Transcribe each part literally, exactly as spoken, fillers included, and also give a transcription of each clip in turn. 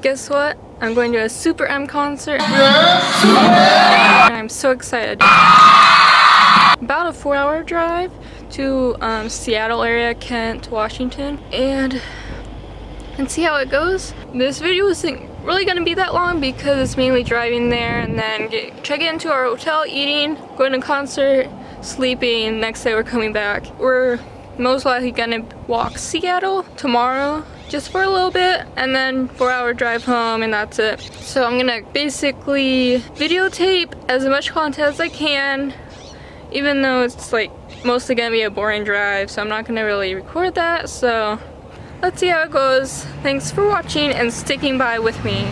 Guess what? I'm going to a Super M concert. I'm so excited. About a four hour drive to um, Seattle area, Kent, Washington, and and see how it goes. This video isn't really gonna be that long because it's mainly driving there and then get, checking into our hotel, eating, going to concert, sleeping. Next day we're coming back. We're most likely gonna walk Seattle tomorrow just for a little bit and then four hour drive home, and that's it. So I'm gonna basically videotape as much content as I can, even though it's like mostly gonna be a boring drive, so I'm not gonna really record that. So let's see how it goes. Thanks for watching and sticking by with me.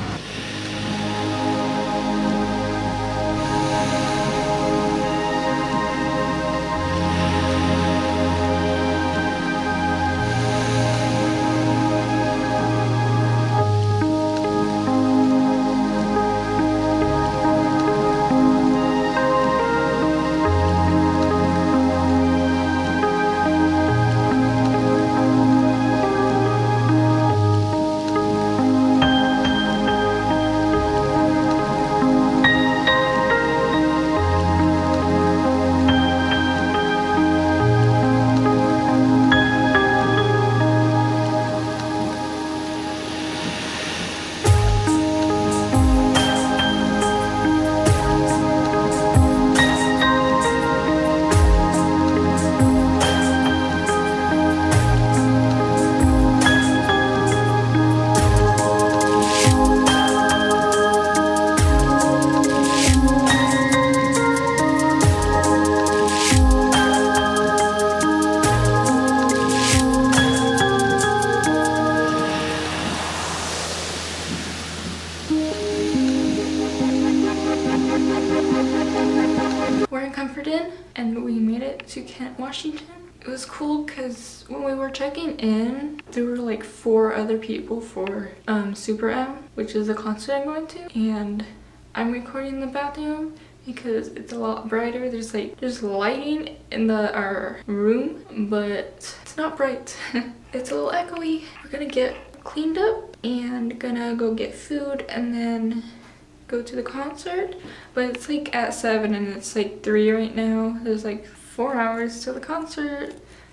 We're in Comforton and we made it to Kent, Washington. It was cool because when we were checking in, there were like four other people for um, Super M, which is a concert I'm going to, and I'm recording in the bathroom because it's a lot brighter. There's like there's lighting in the our room, but it's not bright. It's a little echoey. We're gonna get cleaned up and gonna go get food and then go to the concert, but it's like at seven and it's like three right now. There's like four hours till the concert,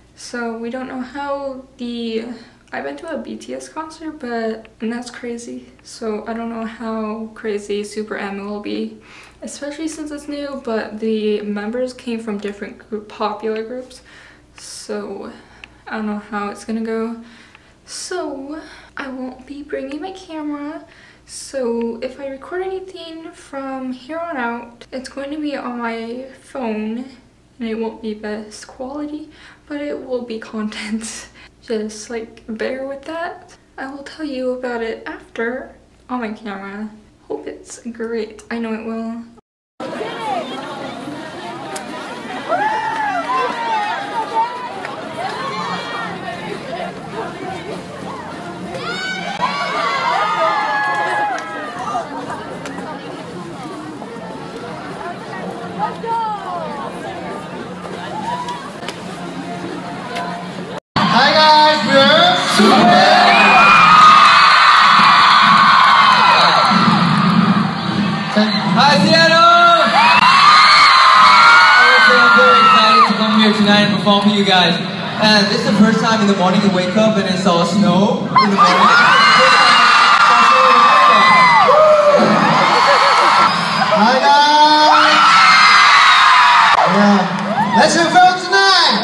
so we don't know how the I've been to a B T S concert, but and that's crazy, so I don't know how crazy Super M will be, especially since it's new, but the members came from different group, popular groups, so I don't know how it's gonna go. So I won't be bringing my camera, so if I record anything from here on out, it's going to be on my phone and it won't be best quality, but it will be content. Just like bear with that. I will tell you about it after on my camera. Hope it's great. I know it will. Hi guys, we're Super Hi Seattle! Honestly, I'm very excited to come here tonight and perform for you guys. And this is the first time in the morning to wake up and it's all snow in the morning. Hi guys! Yeah. Let's have fun tonight!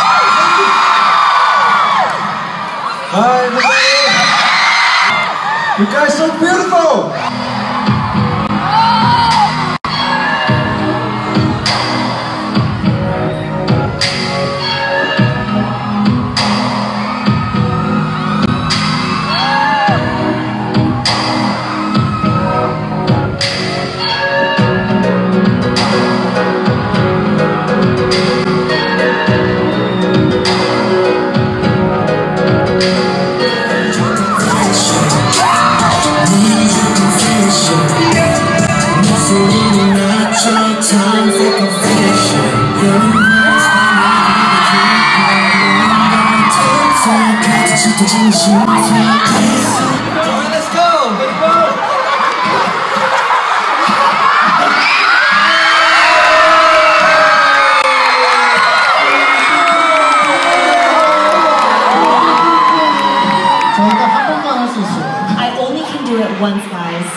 Hi everybody! You guys are so beautiful! 수 있어요. I only can do it once, guys.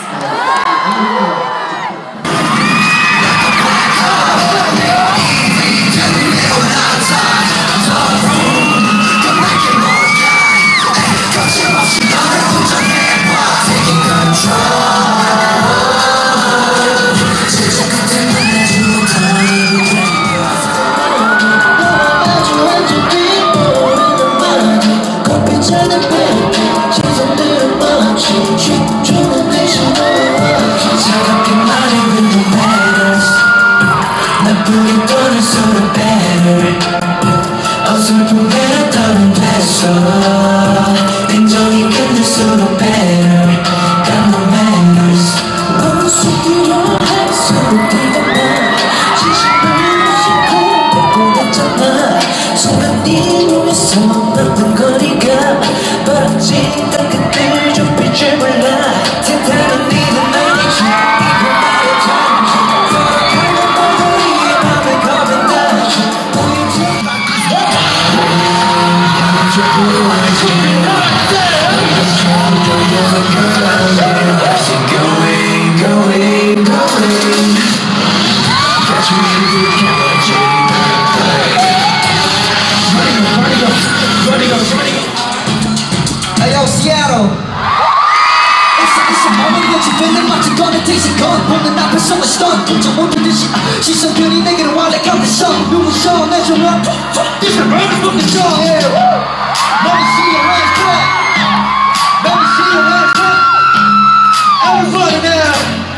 시선들이 내게로 와 like I'm the sun 눈부셔 내 조명 This is right from the sun yeah. Let me see your hands clap Let me see your hands clap Everybody now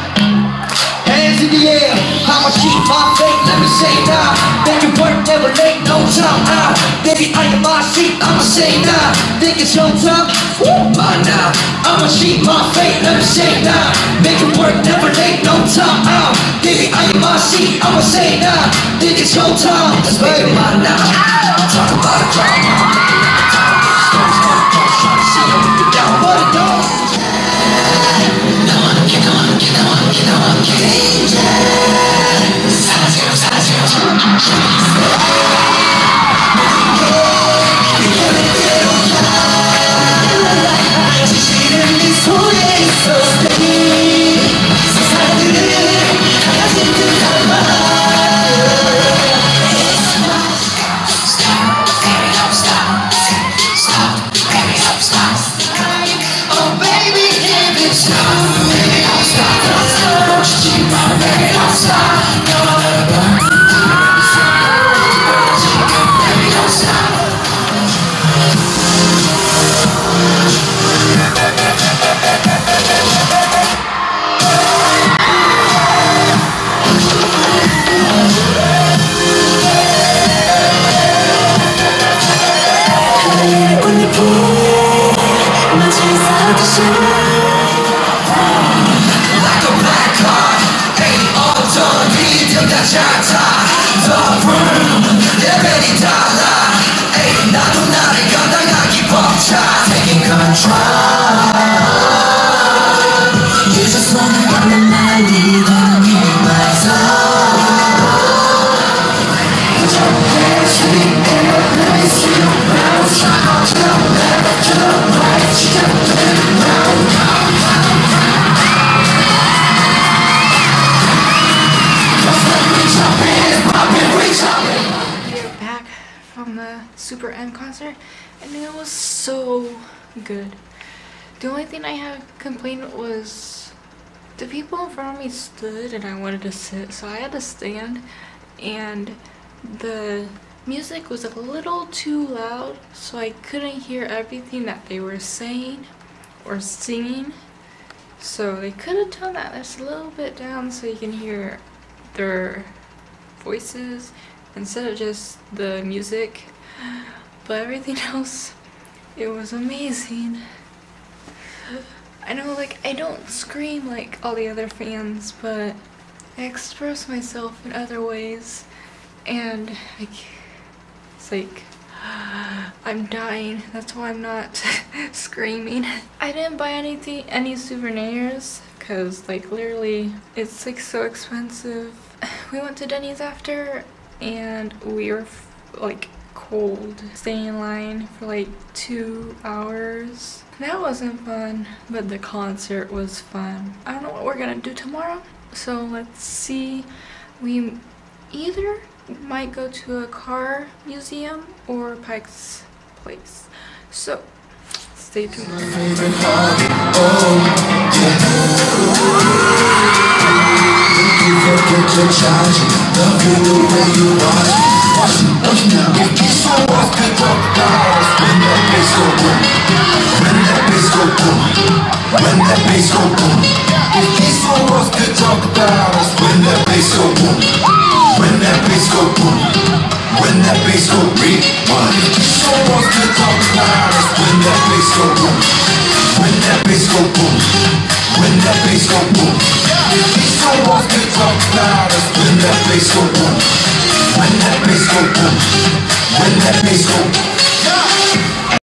Hands in the air I'ma keep my faith let me say now Make it work never late no time out Baby I am my seat I'ma say now Think it's your time Mine now I'ma keep my faith let me say now Make it work never late no time out Baby, I am my seat, I'ma say now Think it's your time, let's make it mine now Talk about a drama Stories about a cross, trying to see how we get down But it don't No one can, no one can, no one can, no one can 사라져요, 사라져요 지시는 네 손에 있어, baby 세상들은 Super M concert and it was so good. The only thing I had complained was the people in front of me stood and I wanted to sit, so I had to stand, and the music was a little too loud, so I couldn't hear everything that they were saying or singing. So they could have toned that just a little bit down so you can hear their voices instead of just the music. But everything else, it was amazing. I know, like, I don't scream like all the other fans, but I express myself in other ways, and I, it's like, I'm dying. That's why I'm not screaming. I didn't buy anything, any souvenirs, because, like, literally, it's, like, so expensive. We went to Denny's after, and we were, like, cold. Staying in line for like two hours. That wasn't fun, but the concert was fun. I don't know what we're gonna do tomorrow, so let's see. We either might go to a car museum or Pike's Place. So stay tuned. When that bass go boom, when that bass go boom, when that bass go boom.